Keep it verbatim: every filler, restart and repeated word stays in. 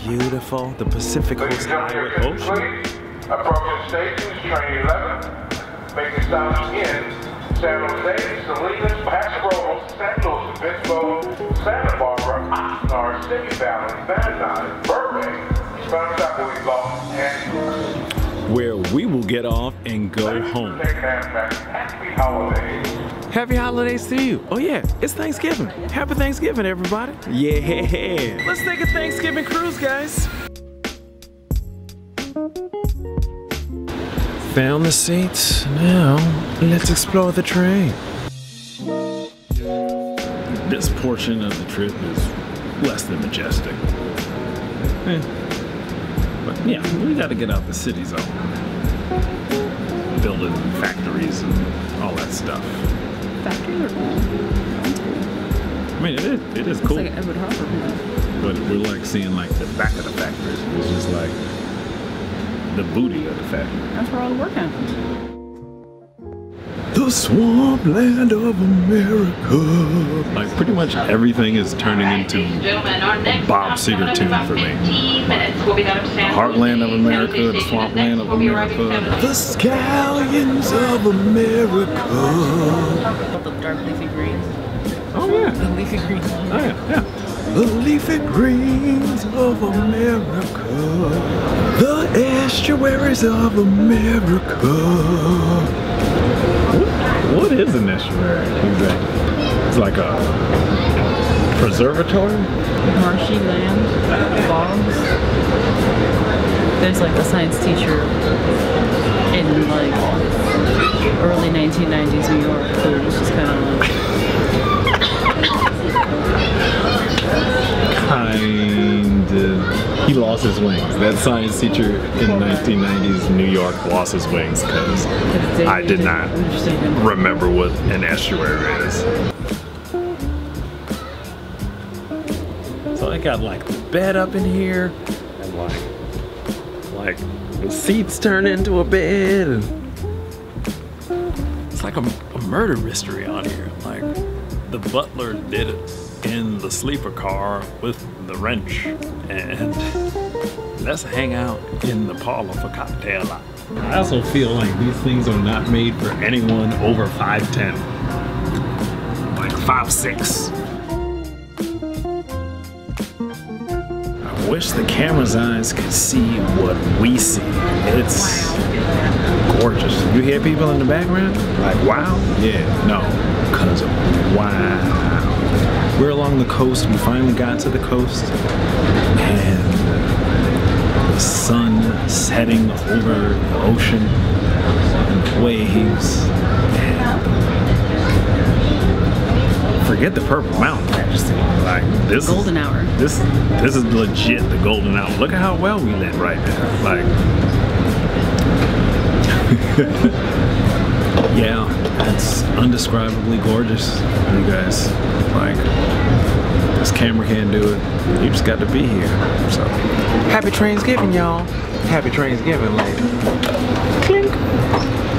beautiful. The Pacific Coast Highway. Oh, shit. Approaching stations, train eleven, making stops in San Jose, Salinas, Paso Robles, Saint Louis, Obispo, Santa Barbara, Oxnard, Simi Valley, Van Nuys, Burbank, and where we will get off and go home. Happy holidays. Happy holidays to you. Oh yeah, it's Thanksgiving. Happy Thanksgiving, everybody. Yeah. Let's take a Thanksgiving cruise, guys. Found the seats. Now, let's explore the train. This portion of the trip is less than majestic. Eh. But yeah, we gotta get out the city zone. Building factories and all that stuff. Factories are cool. I mean, it is, it is it's cool. Like an Edward Hopper movie. But we're like seeing like the back of the factories. It's just like the booty of the factory. That's where all the work happens. The swampland of America. Like pretty much everything is turning into a Bob Seger tune for me. The heartland of America, the swampland of America, the scallions of America. The dark leafy greens. Oh yeah. The leafy greens. Oh yeah, yeah. The leafy greens of America. The estuaries of America. What is an estuary exactly? It's like a preservatory? Marshy land, bogs. There's like a science teacher in like early nineteen nineties New York who was just kind of like kind of, he lost his wings. That science teacher in nineteen nineties New York lost his wings because I did not remember what an estuary is. So I got like the bed up in here, and like, like the seats turn into a bed, and it's like a, a murder mystery on here. Like the butler did it in the sleeper car with the wrench, and let's hang out in the parlor for cocktail hour. I also feel like these things are not made for anyone over five ten, like five six. I wish the camera's eyes could see what we see. It's gorgeous. You hear people in the background? Like, wow? Yeah, no, because of wow. We're along the coast. We finally got to the coast, and the sun setting over the ocean and the waves. And forget the Purple Mountain Majesty. Like this golden is, hour. This this is legit the golden hour. Look at how well we lit right now. Like, yeah, it's undescribably gorgeous, you guys. Like, this camera can't do it. You just got to be here. So, happy Trainsgiving, y'all. Happy Trainsgiving, lady. Clink.